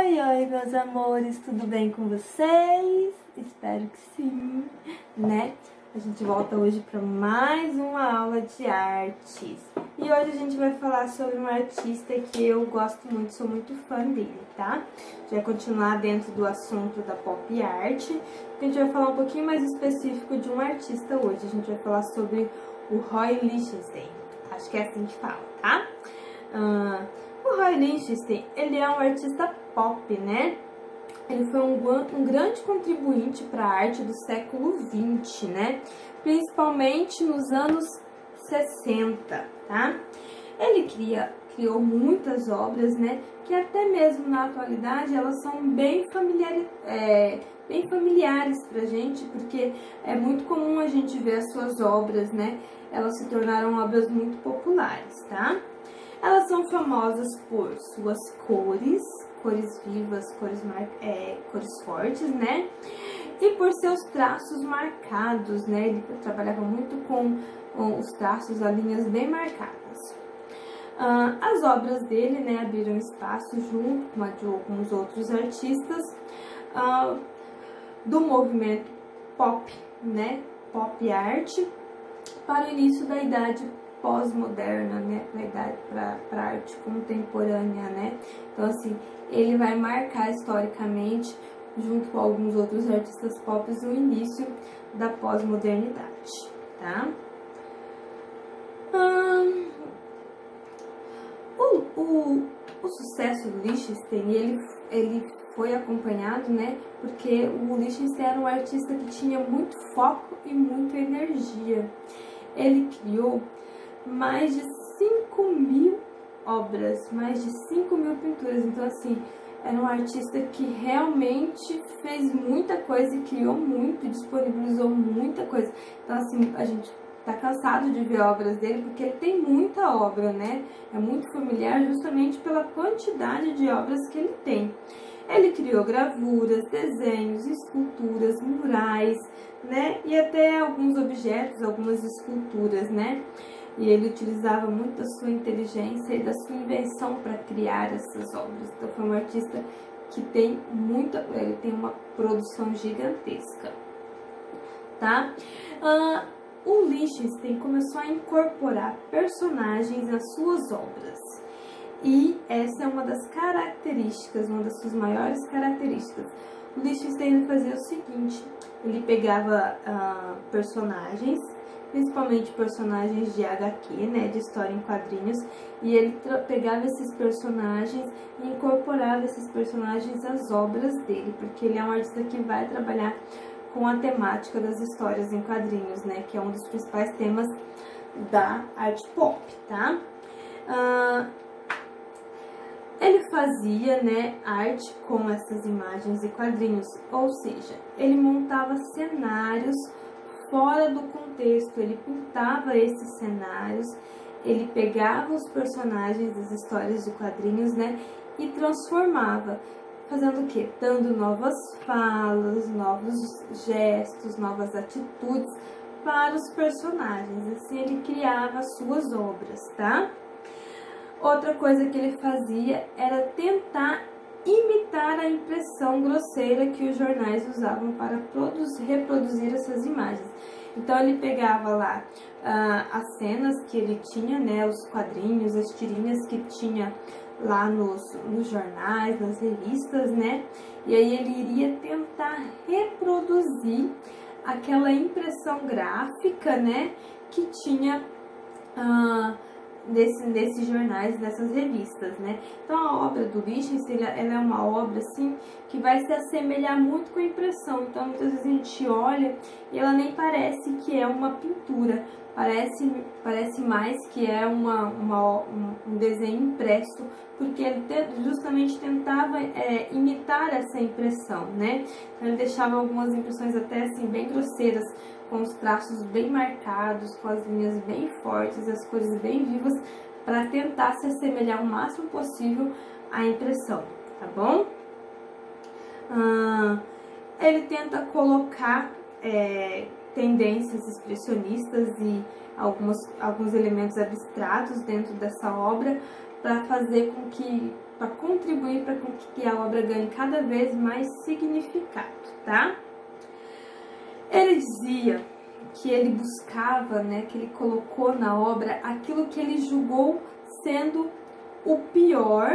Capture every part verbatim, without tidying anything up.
Oi, oi, meus amores, tudo bem com vocês? Espero que sim, né? A gente volta hoje para mais uma aula de artes. E hoje a gente vai falar sobre um artista que eu gosto muito, sou muito fã dele, tá? A gente vai continuar dentro do assunto da pop art. A gente vai falar um pouquinho mais específico de um artista hoje. A gente vai falar sobre o Roy Lichtenstein. Acho que é assim que fala, tá? Uh, o Roy Lichtenstein, ele é um artista pop, né? Ele foi um, um grande contribuinte para a arte do século vinte, né? Principalmente nos anos sessenta, tá? Ele cria, criou muitas obras, né? Que até mesmo na atualidade elas são bem, familiar, é, bem familiares pra gente, porque é muito comum a gente ver as suas obras, né? Elas se tornaram obras muito populares, tá? Elas são famosas por suas cores, cores vivas, cores, mar... é, cores fortes, né? E por seus traços marcados, né? Ele trabalhava muito com, com os traços, as linhas bem marcadas. Uh, as obras dele, né, abriram espaço junto com a de alguns outros artistas uh, do movimento pop, né? Pop art, para o início da idade pós-moderna, né, para a idade, para a arte contemporânea, né? Então, assim, ele vai marcar historicamente, junto com alguns outros artistas pop, o início da pós-modernidade, tá? Hum, o, o, o sucesso do Lichtenstein, ele, ele foi acompanhado, né, porque o Lichtenstein era um artista que tinha muito foco e muita energia. Ele criou mais de cinco mil obras, mais de cinco mil pinturas. Então, assim, era um artista que realmente fez muita coisa e criou muito, disponibilizou muita coisa. Então, assim, a gente tá cansado de ver obras dele, porque ele tem muita obra, né? É muito familiar justamente pela quantidade de obras que ele tem. Ele criou gravuras, desenhos, esculturas, murais, né? E até alguns objetos, algumas esculturas, né? E ele utilizava muito da sua inteligência e da sua invenção para criar essas obras. Então, foi um artista que tem muita, ele tem uma produção gigantesca, tá? Uh, o Lichtenstein começou a incorporar personagens nas suas obras. E essa é uma das características, uma das suas maiores características. O Lichtenstein fazia o seguinte: ele pegava uh, personagens, principalmente personagens de H Q, né, de história em quadrinhos, e ele pegava esses personagens e incorporava esses personagens às obras dele, porque ele é um artista que vai trabalhar com a temática das histórias em quadrinhos, né, que é um dos principais temas da arte pop, tá? Uh, Ele fazia, né, arte com essas imagens e quadrinhos, ou seja, ele montava cenários fora do contexto, ele pintava esses cenários, ele pegava os personagens das histórias de quadrinhos, né, e transformava, fazendo o quê? Dando novas falas, novos gestos, novas atitudes para os personagens. Assim ele criava as suas obras, tá? Outra coisa que ele fazia era tentar imitar a impressão grosseira que os jornais usavam para produzir, reproduzir essas imagens. Então, ele pegava lá uh, as cenas que ele tinha, né, os quadrinhos, as tirinhas que tinha lá nos, nos jornais, nas revistas, né, e aí ele iria tentar reproduzir aquela impressão gráfica, né, que tinha Uh, Nesse, nesses jornais, nessas revistas, né? Então, a obra do Lichtenstein, ela é uma obra, assim, que vai se assemelhar muito com a impressão. Então, muitas vezes a gente olha e ela nem parece que é uma pintura. Parece, parece mais que é uma, uma, um desenho impresso, porque ele justamente tentava é, imitar essa impressão, né? Então, ele deixava algumas impressões até, assim, bem grosseiras, com os traços bem marcados, com as linhas bem fortes, as cores bem vivas, para tentar se assemelhar o máximo possível à impressão, tá bom? Ah, ele tenta colocar é, tendências expressionistas e algumas, alguns elementos abstratos dentro dessa obra, para fazer com que para contribuir para que a obra ganhe cada vez mais significado, tá? Ele dizia que ele buscava, né, que ele colocou na obra aquilo que ele julgou sendo o pior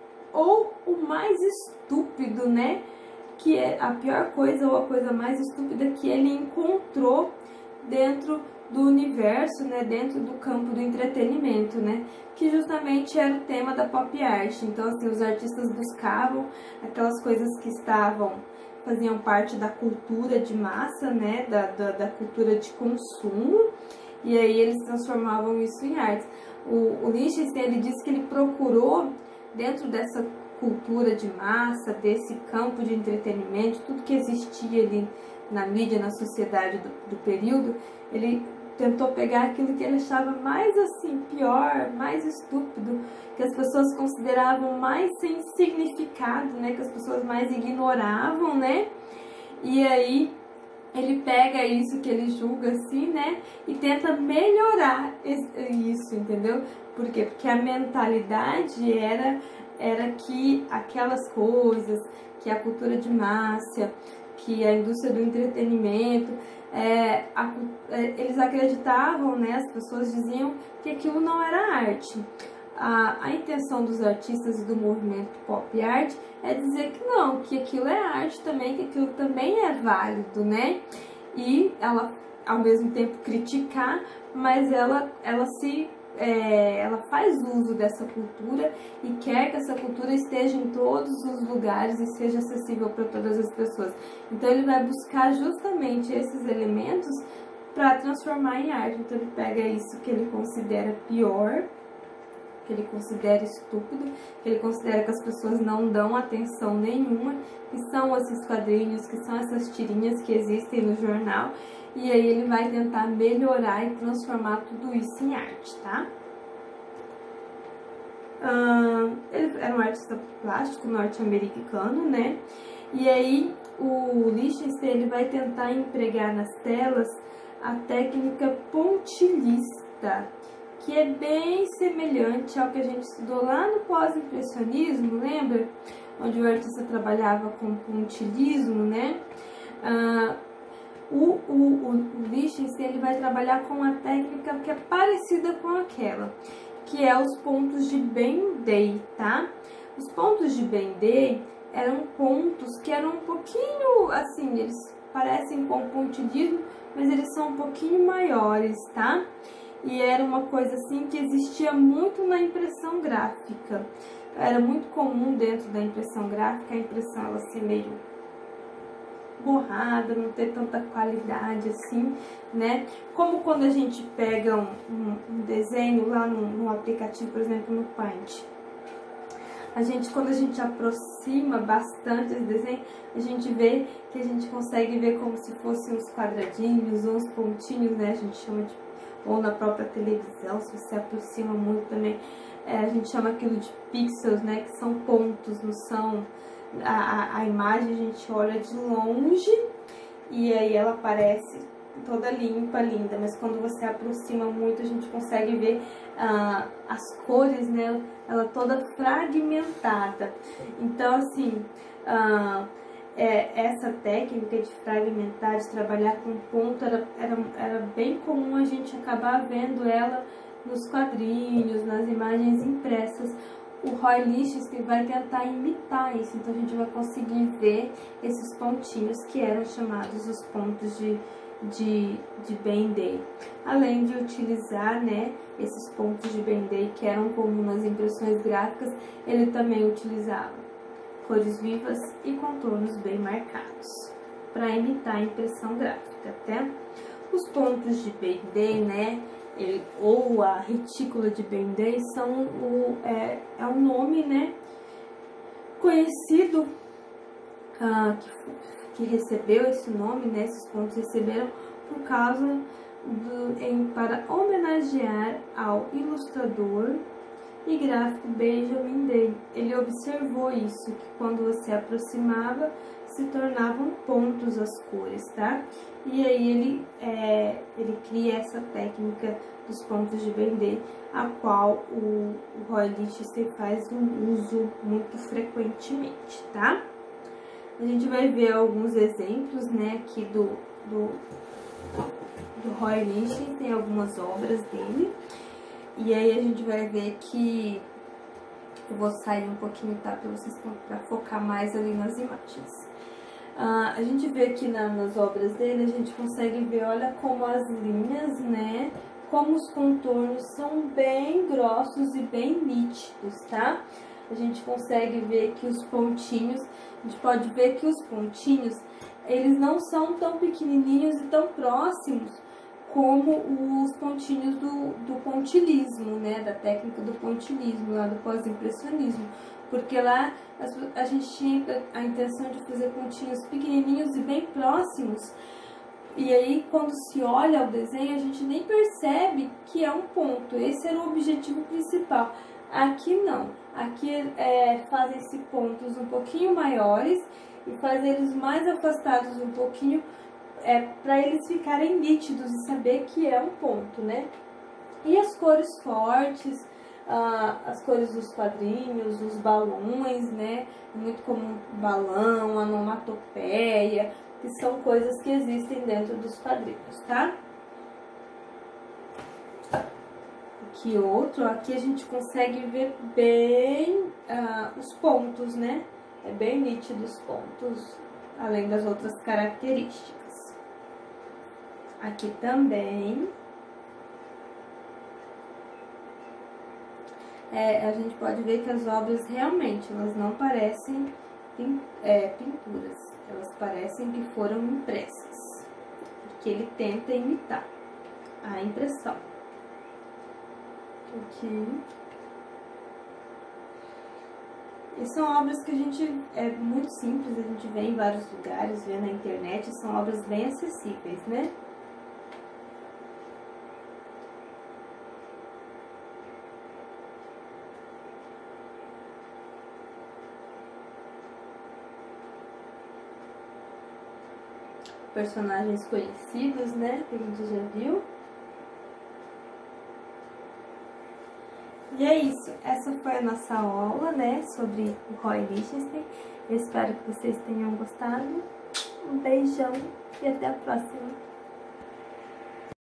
ou o mais estúpido, né? Que é a pior coisa ou a coisa mais estúpida que ele encontrou dentro do universo, né, dentro do campo do entretenimento, né, que justamente era o tema da pop art. Então, assim, os artistas buscavam aquelas coisas que estavam, faziam parte da cultura de massa, né, da, da, da cultura de consumo, e aí eles transformavam isso em arte. O, o Lichtenstein, ele disse que ele procurou, dentro dessa cultura de massa, desse campo de entretenimento, tudo que existia ali na mídia, na sociedade do, do período, ele tentou pegar aquilo que ele achava mais assim, pior, mais estúpido, que as pessoas consideravam mais sem significado, né, que as pessoas mais ignoravam, né, e aí ele pega isso que ele julga assim, né, e tenta melhorar isso, entendeu? Por quê? Porque a mentalidade era, era que aquelas coisas, que a cultura de massa, que a indústria do entretenimento, é, a, é, eles acreditavam, né, as pessoas diziam que aquilo não era arte. A, a intenção dos artistas e do movimento pop art é dizer que não, que aquilo é arte também, que aquilo também é válido, né? E ela, ao mesmo tempo, criticar, mas ela, ela se... É, ela faz uso dessa cultura e quer que essa cultura esteja em todos os lugares e seja acessível para todas as pessoas. Então ele vai buscar justamente esses elementos para transformar em arte. Então ele pega isso que ele considera pior, que ele considera estúpido, que ele considera que as pessoas não dão atenção nenhuma, que são esses quadrinhos, que são essas tirinhas que existem no jornal, e aí ele vai tentar melhorar e transformar tudo isso em arte, tá? Uh, ele era um artista plástico norte-americano, né? E aí o Lichtenstein, ele vai tentar empregar nas telas a técnica pontilhista, que é bem semelhante ao que a gente estudou lá no pós-impressionismo, lembra? Onde o artista trabalhava com pontilhismo, né? Uh, O, o, o, o Lichtenstein, ele vai trabalhar com uma técnica que é parecida com aquela, que é os pontos de Ben-Day, tá? Os pontos de Ben-Day eram pontos que eram um pouquinho, assim, eles parecem com pontilhismo, mas eles são um pouquinho maiores, tá? E era uma coisa, assim, que existia muito na impressão gráfica. Era muito comum dentro da impressão gráfica a impressão ela ser meio borrada, não ter tanta qualidade assim, né? Como quando a gente pega um, um, um desenho lá no, no aplicativo, por exemplo, no Paint. A gente, quando a gente aproxima bastante esse desenho, a gente vê que a gente consegue ver como se fossem uns quadradinhos, uns pontinhos, né? A gente chama de... Ou na própria televisão, se você aproxima muito também, é, a gente chama aquilo de pixels, né? Que são pontos, não são... A, a, a imagem a gente olha de longe e aí ela parece toda limpa, linda, mas quando você aproxima muito a gente consegue ver ah, as cores, né, ela toda fragmentada. Então assim, ah, é, essa técnica de fragmentar, de trabalhar com ponto, era, era, era bem comum a gente acabar vendo ela nos quadrinhos, nas imagens impressas. O Roy Lichtenstein vai tentar imitar isso, então a gente vai conseguir ver esses pontinhos que eram chamados os pontos de, de, de Ben-Day. Além de utilizar, né, esses pontos de Ben-Day que eram comuns nas impressões gráficas, ele também utilizava cores vivas e contornos bem marcados para imitar a impressão gráfica, até. Os pontos de Ben-Day, né, Ele, ou a retícula de Ben-Day são o, é, é um nome, né, conhecido, uh, que, que recebeu esse nome, né, esses pontos receberam por causa do, em, para homenagear ao ilustrador e gráfico Benjamin Day. Ele observou isso, que quando você aproximava, se tornavam pontos as cores, tá? E aí ele, é, ele cria essa técnica dos pontos de Bendé, a qual o, o Roy Lichtenstein faz um uso muito frequentemente, tá? A gente vai ver alguns exemplos, né, aqui do, do, do Roy Lichtenstein, tem algumas obras dele. E aí a gente vai ver que eu vou sair um pouquinho, tá, para vocês, para focar mais ali nas imagens. Uh, a gente vê aqui na, nas obras dele, a gente consegue ver, olha como as linhas, né, como os contornos são bem grossos e bem nítidos, tá? A gente consegue ver que os pontinhos, a gente pode ver que os pontinhos, eles não são tão pequenininhos e tão próximos como os pontinhos do, do pontilhismo, né, da técnica do pontilhismo, lá do pós-impressionismo, porque lá a, a gente tinha a intenção de fazer pontinhos pequenininhos e bem próximos, e aí quando se olha o desenho a gente nem percebe que é um ponto. Esse era o objetivo principal. Aqui não, aqui é, fazem-se pontos um pouquinho maiores e faz eles mais afastados um pouquinho, é, para eles ficarem nítidos e saber que é um ponto, né? E as cores fortes, ah, as cores dos quadrinhos, os balões, né? Muito comum balão, onomatopeia, que são coisas que existem dentro dos quadrinhos, tá? Aqui outro, aqui a gente consegue ver bem ah, os pontos, né? É bem nítido os pontos, além das outras características. Aqui também, é, a gente pode ver que as obras realmente, elas não parecem é, pinturas, elas parecem que foram impressas, porque ele tenta imitar a impressão. Aqui. E são obras que a gente, é muito simples, a gente vê em vários lugares, vê na internet, são obras bem acessíveis, né? Personagens conhecidos, né, que a gente já viu. E é isso, essa foi a nossa aula, né, sobre o Roy Lichtenstein. Eu espero que vocês tenham gostado. Um beijão e até a próxima.